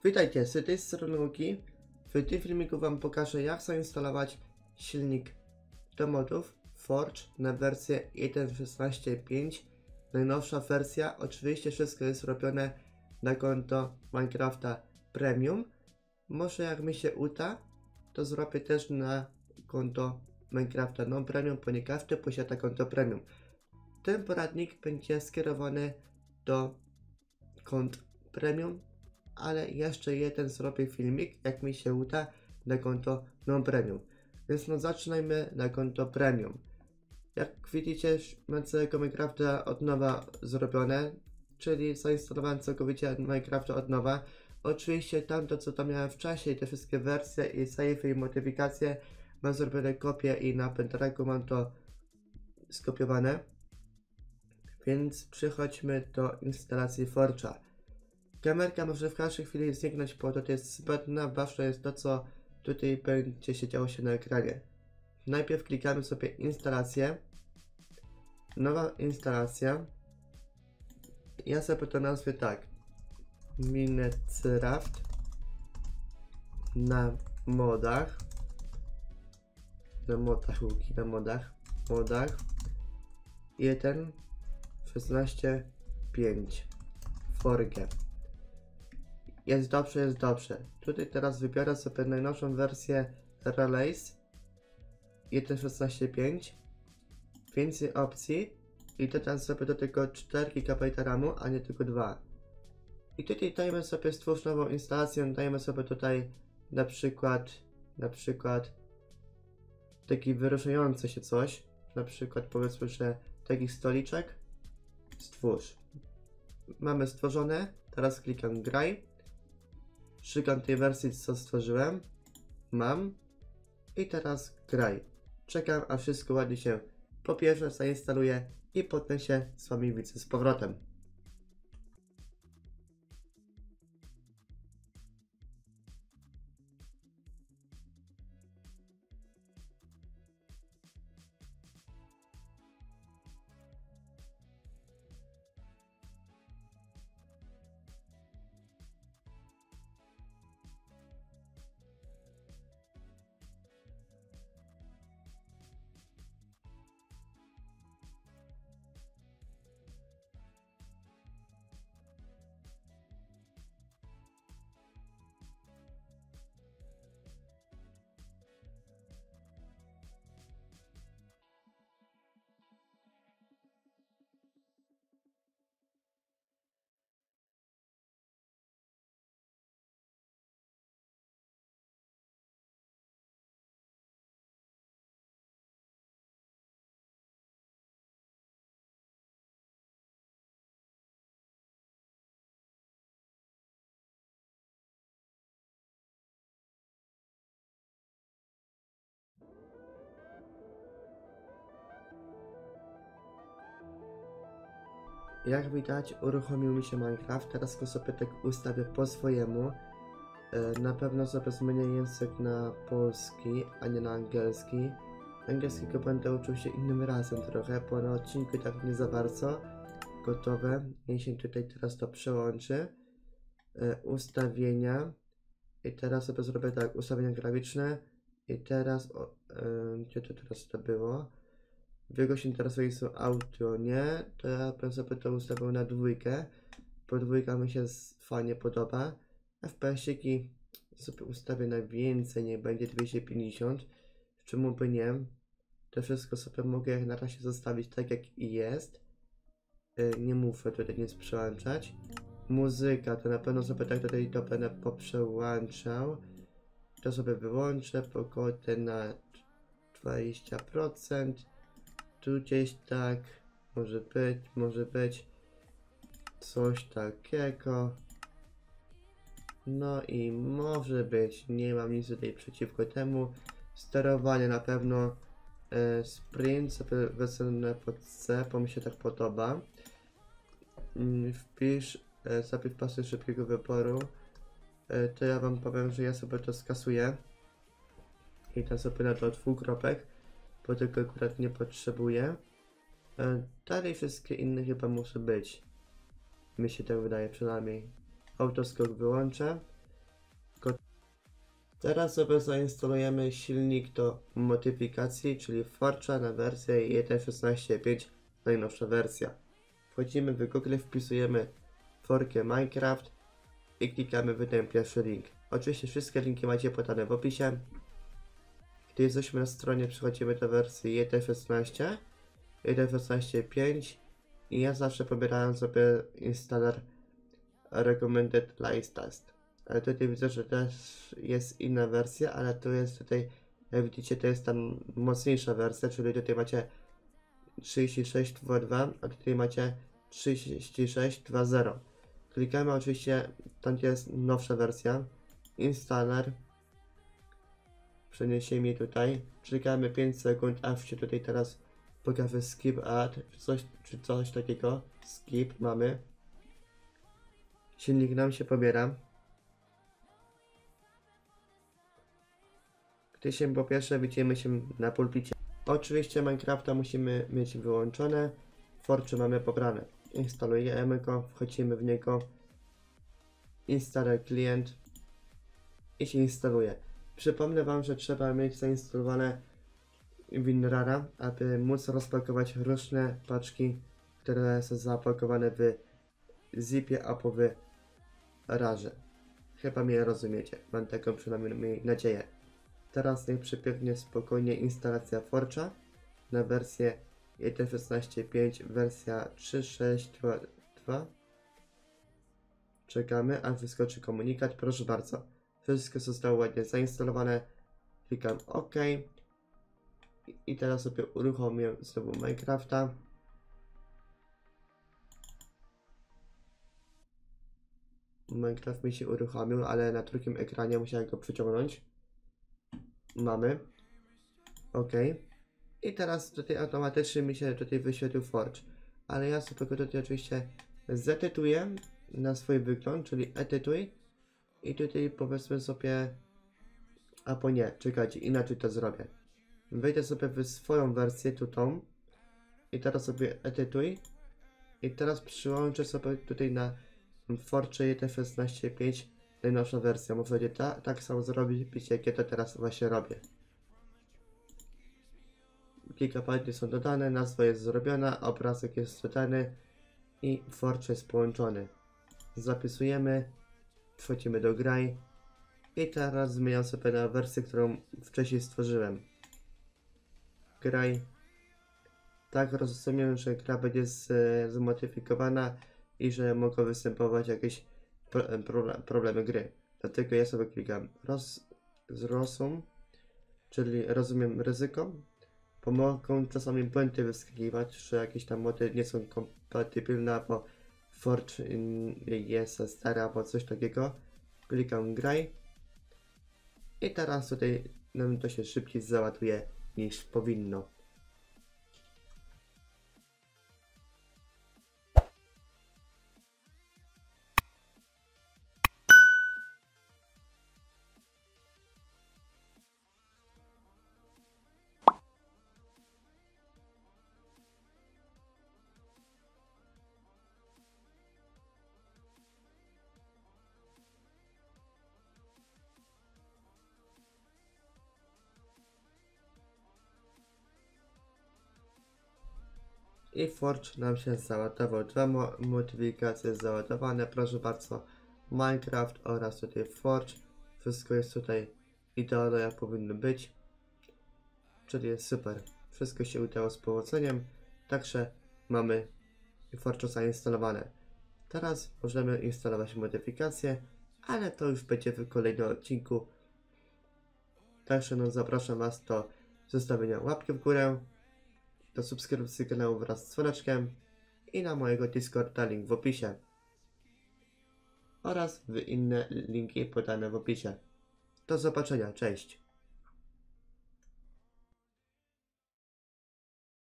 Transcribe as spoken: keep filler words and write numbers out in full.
Witajcie, z tej strony Łuki. W tym filmiku wam pokażę, jak zainstalować silnik do modów Forge na wersję jeden szesnaście pięć. Najnowsza wersja. Oczywiście wszystko jest robione na konto Minecrafta Premium. Może jak mi się uda, to zrobię też na konto Minecrafta Non Premium, ponieważ każdy posiada konto Premium. Ten poradnik będzie skierowany do kont Premium, ale jeszcze jeden zrobię filmik, jak mi się uda, na konto Non Premium. Więc no zaczynajmy na konto Premium. Jak widzicie, mam całego Minecrafta od nowa zrobione, czyli zainstalowałem całkowicie Minecrafta od nowa. Oczywiście tamto, co tam miałem wcześniej, te wszystkie wersje i save i modyfikacje, mam zrobione kopie i na pendrive'u mam to skopiowane. Więc przechodźmy do instalacji Forge'a. Kamerka może w każdej chwili zniknąć, bo to jest zbędna, ważne jest to, co tutaj będzie się działo się na ekranie. Najpierw klikamy sobie instalację. Nowa instalacja. Ja sobie to nazwę tak. Minecraft na modach. Na modach, łuki, na modach. Modach. jeden szesnaście pięć. Forge. Jest dobrze, jest dobrze. Tutaj teraz wybiorę sobie najnowszą wersję Release jeden szesnaście pięć. Więcej opcji i dodam sobie do tego cztery gigabajty ramu, a nie tylko dwa. I tutaj dajemy sobie stwórz nową instalację, dajemy sobie tutaj na przykład na przykład taki wyróżniający się coś. Na przykład powiedzmy, że taki stoliczek. Stwórz. Mamy stworzone. Teraz klikam graj. Szukam tej wersji, co stworzyłem. Mam. I teraz graj. Czekam, a wszystko ładnie się po pierwsze zainstaluje i potem się z wami widzę z powrotem. Jak widać, uruchomił mi się Minecraft. Teraz go sobie tak ustawię po swojemu. E, na pewno sobie zmienię język na polski, a nie na angielski. Angielskiego będę uczył się innym razem trochę, bo na odcinku tak nie za bardzo. Gotowe. Jeśli tutaj teraz to przełączy. E, ustawienia. I teraz sobie zrobię tak, ustawienia graficzne. I teraz, o, e, gdzie to teraz to było? Wiego się interesuje są audio, nie? To ja bym sobie to ustawił na dwójkę. Bo dwójka mi się fajnie podoba. F P S-iki sobie ustawię na więcej, nie będzie dwieście pięćdziesiąt. Czemu by nie? To wszystko sobie mogę jak na razie zostawić tak jak i jest. Yy, nie muszę tutaj nic przełączać. Muzyka, to na pewno sobie tak tutaj to będę poprzełączał. To sobie wyłączę, pogodę na dwadzieścia procent. Tu gdzieś tak, może być, może być coś takiego. No i może być, nie mam nic tutaj przeciwko temu. Sterowanie na pewno e, sprint sobie wezmę pod C, bo mi się tak podoba. Mm, wpisz e, sobie w pasy szybkiego wyboru. E, to ja wam powiem, że ja sobie to skasuję. I tam sobie na to dwukropek, bo tego akurat nie potrzebuję. E, dalej wszystkie inne chyba muszą być. Mi się tak wydaje przynajmniej. Autoskok wyłączę. Teraz sobie zainstalujemy silnik do modyfikacji, czyli Forge'a na wersję jeden szesnaście pięć, najnowsza wersja. Wchodzimy w Google, wpisujemy Forkę Minecraft i klikamy w ten pierwszy link. Oczywiście wszystkie linki macie podane w opisie. Gdy jesteśmy na stronie, przechodzimy do wersji jeden szesnaście, jeden szesnaście pięć i ja zawsze pobierałem sobie installer Recommended Live Test. Ale tutaj widzę, że też jest inna wersja, ale tu jest tutaj, jak widzicie, to jest tam mocniejsza wersja, czyli tutaj macie trzydzieści sześć dwa dwa, a tutaj macie trzydzieści sześć dwa zero. Klikamy oczywiście tam, gdzie jest nowsza wersja, installer, przeniesiemy tutaj, klikamy pięć sekund, aż się tutaj teraz pokaże skip add, czy coś, czy coś takiego, skip mamy. Silnik nam się pobiera. Gdy się po pierwsze widzimy się na pulpicie. Oczywiście Minecrafta musimy mieć wyłączone. Forge mamy pobrane. Instalujemy go, wchodzimy w niego. Installer klient i się instaluje. Przypomnę wam, że trzeba mieć zainstalowane WinRAR, aby móc rozpakować różne paczki, które są zapakowane w zipie albo w rarze. Chyba mnie rozumiecie, mam taką przynajmniej nadzieję. Teraz niech przybiegnie spokojnie instalacja Forge'a na wersję jeden szesnaście pięć, wersja trzy sześć dwa dwa. Czekamy, aż wyskoczy komunikat. Proszę bardzo, wszystko zostało ładnie zainstalowane. Klikam OK. I teraz sobie uruchomię znowu Minecrafta. Minecraft mi się uruchomił, ale na drugim ekranie musiałem go przyciągnąć. Mamy. OK. I teraz tutaj automatycznie mi się tutaj wyświetlił Forge. Ale ja sobie go tutaj oczywiście zedytuję na swój wygląd, czyli edytuj. I tutaj powiedzmy sobie... Albo nie, czekajcie, inaczej to zrobię. Wejdę sobie w swoją wersję, tu tą. I teraz sobie edytuj. I teraz przyłączę sobie tutaj na Forge jeden szesnaście pięć najnowsza wersja. Możecie ta, tak samo zrobić, jak ja to teraz właśnie robię. Gigabajty są dodane, nazwa jest zrobiona, obrazek jest dodany i Forge jest połączony. Zapisujemy, wchodzimy do gry i teraz zmieniam sobie na wersję, którą wcześniej stworzyłem. Graj. Tak, rozumiem, że gra będzie z, zmodyfikowana i że mogą występować jakieś pro, pro, problemy gry. Dlatego ja sobie klikam roz, zrozum, czyli rozumiem ryzyko. Pomogą czasami błędy wyskakiwać, że jakieś tam mody nie są kompatybilne, bo Forge jest stary albo coś takiego. Klikam graj. I teraz tutaj nam to się szybciej załaduje niż powinno. I Forge nam się załadował. Dwa mo modyfikacje załadowane, proszę bardzo. Minecraft oraz tutaj Forge. Wszystko jest tutaj idealne, jak powinno być. Czyli jest super. Wszystko się udało z powodzeniem. Także mamy Forge zainstalowane. Teraz możemy instalować modyfikacje, ale to już będzie w kolejnym odcinku. Także no, zapraszam was do zostawienia łapki w górę, do subskrypcji kanału wraz z dzwoneczkiem i na mojego Discorda, link w opisie. Oraz w inne linki podane w opisie. Do zobaczenia, cześć!